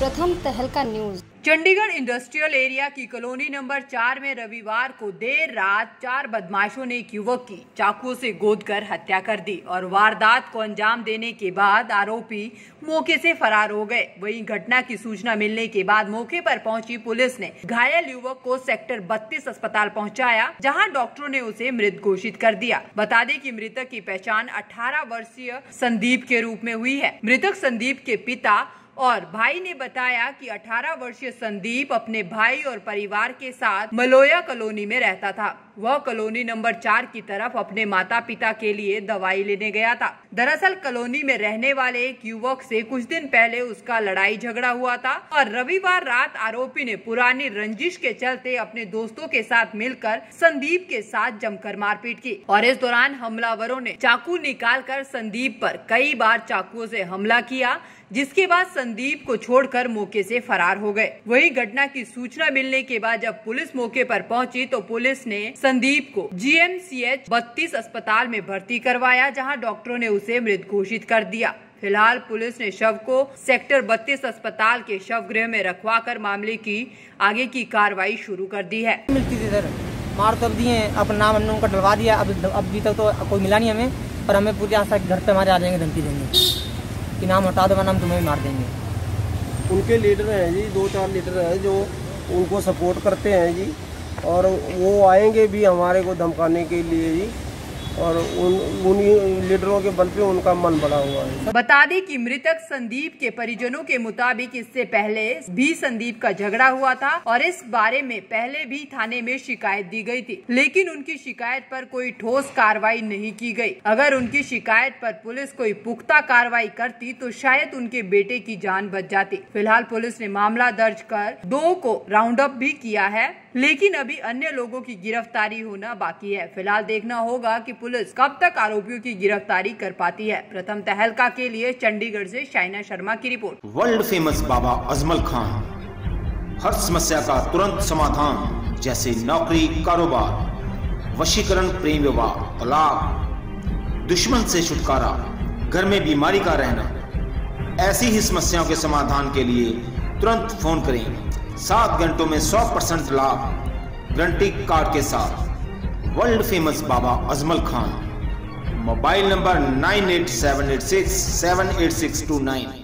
प्रथम Tehelka news. Chandigarh industrial area की colony number 4 में रविवार को देर रात 4 बदमाशों ने एक युवक की चाकू से गोदकर हत्या कर दी और वारदात को अंजाम देने के बाद आरोपी मौके से फरार हो गए। वहीं घटना की सूचना मिलने के बाद मौके पर पहुंची पुलिस ने घायल युवक को सेक्टर 32 अस्पताल पहुंचाया, जहां डॉक्टरों ने उसे मृत घोषित कर दिया। बता दें कि मृतक की पहचान 18 वर्षीय संदीप के रूप में हुई है। मृतक संदीप के पिता और भाई ने बताया कि 18 वर्षीय संदीप अपने भाई और परिवार के साथ मलोया कॉलोनी में रहता था। वह कॉलोनी नंबर 4 की तरफ अपने माता पिता के लिए दवाई लेने गया था। दरअसल कॉलोनी में रहने वाले एक युवक से कुछ दिन पहले उसका लड़ाई झगड़ा हुआ था और रविवार रात आरोपी ने पुरानी रंजिश के चलते अपने दोस्तों के साथ मिलकर संदीप के साथ जमकर मारपीट की और इस दौरान हमलावरों ने चाकू निकालकर संदीप पर कई बार चाकुओं से हमला किया, जिसके बाद संदीप को छोड़कर मौके से फरार हो गए। वहीं घटना की सूचना मिलने के बाद जब पुलिस मौके पर पहुंची तो पुलिस ने संदीप को GMCH 32 अस्पताल में भर्ती करवाया, जहां डॉक्टरों ने उसे मृत घोषित कर दिया। फिलहाल पुलिस ने शव को सेक्टर 32 अस्पताल के शव गृह में रखवाकर मामले की आगे की कार्रवाई शुरू कर दी है। मिलती थी सर, मार तो दिए, अपना नाम अन्नों का डलवा दिया। अभी तक तो कोई मिला नहीं हमें, पर हमें पूरे आशा घर पे हमारे आ जाएंगे, धमकी देंगे कि नाम हटा दो, नाम तुम्हें भी मार देंगे। उनके लीडर हैं जी, 2-4 लीडर हैं जो उनको सपोर्ट करते हैं जी, और वो आएंगे भी हमारे को धमकाने के लिए जी, और उन्हीं लीडरों के बल पे उनका मन बड़ा हुआ है। बता दें कि मृतक संदीप के परिजनों के मुताबिक इससे पहले भी संदीप का झगड़ा हुआ था और इस बारे में पहले भी थाने में शिकायत दी गई थी, लेकिन उनकी शिकायत पर कोई ठोस कार्रवाई नहीं की गई। अगर उनकी शिकायत पर पुलिस कोई पुख्ता कार्रवाई करती तो शायद उनके बेटे की जान बच जाती। फिलहाल पुलिस ने मामला दर्ज कर 2 को राउंड अप भी किया है, लेकिन अभी अन्य लोगों की गिरफ्तारी होना बाकी है। फिलहाल देखना होगा कि पुलिस कब तक आरोपियों की गिरफ्तारी कर पाती है। प्रथम तहलका के लिए चंडीगढ़ से शाइना शर्मा की report. World famous Baba Ajmal Khan हर समस्या का तुरंत समाधान, जैसे नौकरी, कारोबार, वशीकरण, प्रेम विवाह, तलाक, दुश्मन से छुटकारा, घर में बीमारी का रहना, ऐसी ही समस्याओं के समाधान के लिए तुरंत फोन करें। 7 घंटों में 100% लाभ गारंटी कार्ड के साथ। World famous Baba Ajmal Khan. Mobile number 9878678629।